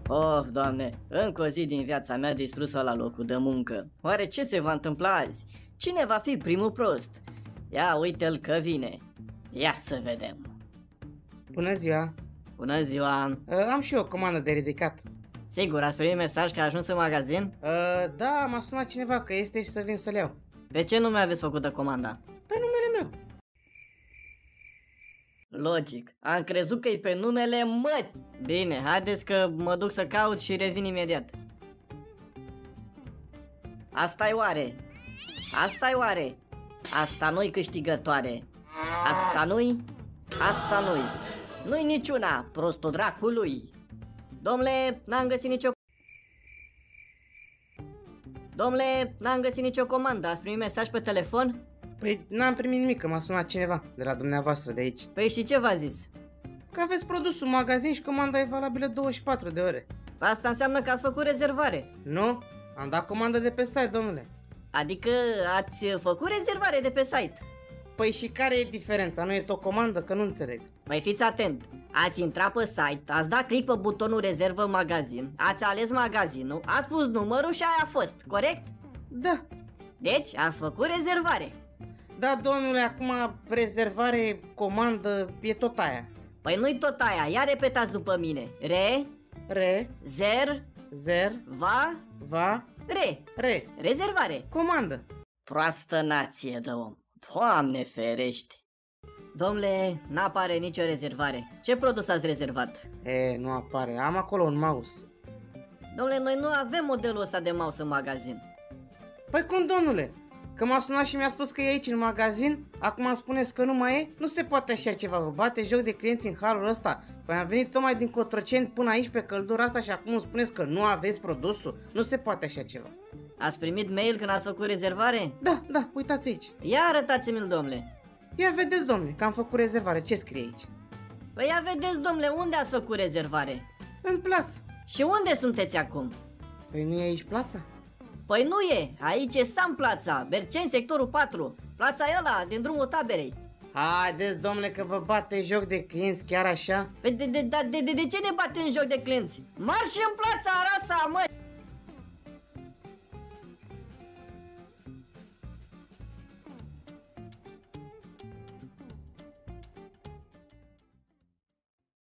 Oh, Doamne, încă o zi din viața mea distrusă la locul de muncă. Oare ce se va întâmpla azi? Cine va fi primul prost? Ia uite-l că vine. Ia să vedem. Bună ziua! Bună ziua! Am și eu o comandă de ridicat. Sigur, ați primit mesaj că a ajuns în magazin? Da, m-a sunat cineva că este și să vin să-l iau. Pe ce nume aveți făcută comanda? Pe numele meu. Logic, am crezut că e pe numele Măt. Bine, haideți că mă duc să caut și revin imediat. Asta-i oare? Asta-i oare? Asta nu-i câștigătoare. Asta nu-i? Asta nu-i. Nu-i niciuna, prostul dracului. Domnule, n-am găsit nicio... Domnule, n-am găsit nicio comandă. Ați primit mesaj pe telefon? Păi n-am primit nimic, că m-a sunat cineva de la dumneavoastră de aici. Păi și ce v-a zis? Că aveți produsul în magazin și comanda e valabilă 24 de ore. Asta înseamnă că ați făcut rezervare. Nu? Am dat comandă de pe site, domnule. Adică ați făcut rezervare de pe site. Păi și care e diferența? Nu e o comandă? Că nu înțeleg. Mai fiți atent. Ați intrat pe site, ați dat click pe butonul rezervă magazin, ați ales magazinul, ați pus numărul și aia a fost, corect? Da. Deci ați făcut rezervare. Da, domnule, acum rezervare, comandă, e tot aia. Păi nu-i tot aia, ia repetați după mine. Zer, va, re. Rezervare. Comandă. Proastă nație de om. Doamne ferește. Domnule, n-apare nicio rezervare. Ce produs ați rezervat? Nu apare. Am acolo un mouse. Domnule, noi nu avem modelul ăsta de mouse în magazin. Păi cum, domnule? Că m-a sunat și mi-a spus că e aici în magazin, acum îmi spuneți că nu mai e? Nu se poate așa ceva, vă bate joc de clienți în halul ăsta. Păi am venit tocmai din Cotroceni până aici pe căldura asta și acum îmi spuneți că nu aveți produsul? Nu se poate așa ceva. Ați primit mail când ați făcut rezervare? Da, uitați aici. Ia arătați-mi-l, domnule. Ia vedeți, domnule, că am făcut rezervare, ce scrie aici? Păi ia vedeți, domnule, unde ați făcut rezervare? În plață. Și unde sunteți acum? Păi nu e aici plața? Păi nu e, aici e Sam Plața, Berceni, sectorul 4, plața e ăla, din drumul taberei. Haideți, domnule, că vă bate joc de clienți chiar așa? Păi de ce ne bate în joc de clienți? Marș în plața Arasa, mă!